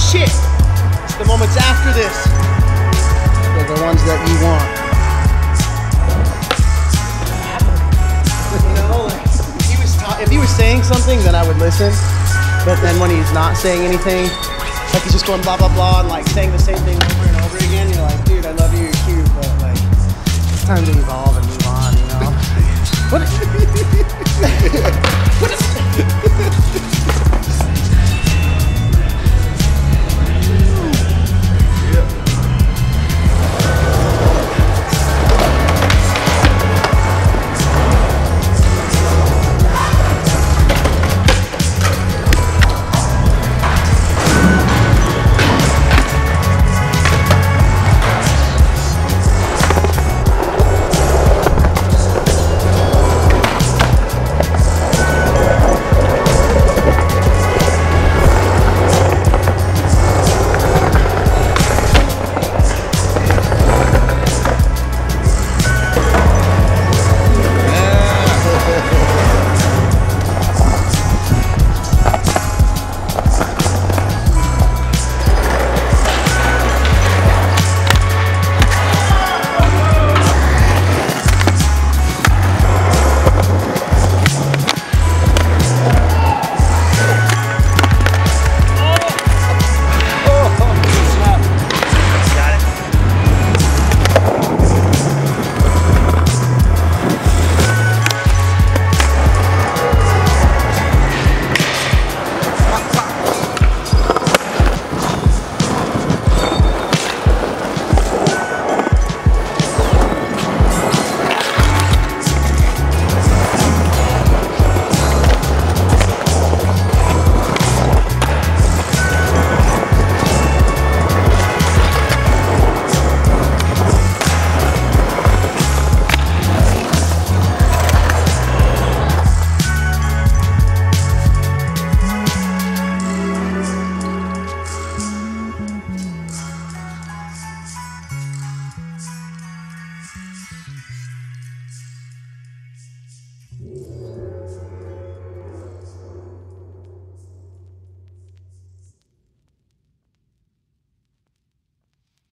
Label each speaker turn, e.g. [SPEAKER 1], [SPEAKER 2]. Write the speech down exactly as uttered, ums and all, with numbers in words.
[SPEAKER 1] shit. It's the moments after this. They're the ones that you want. You know, like, if he was ta if he was saying something, then I would listen. But then when he's not saying anything, like he's just going blah blah blah and like saying the same thing over and over again, you're like, dude, I love you, you're cute, but like, it's time to evolve and move on, you know? What? What is?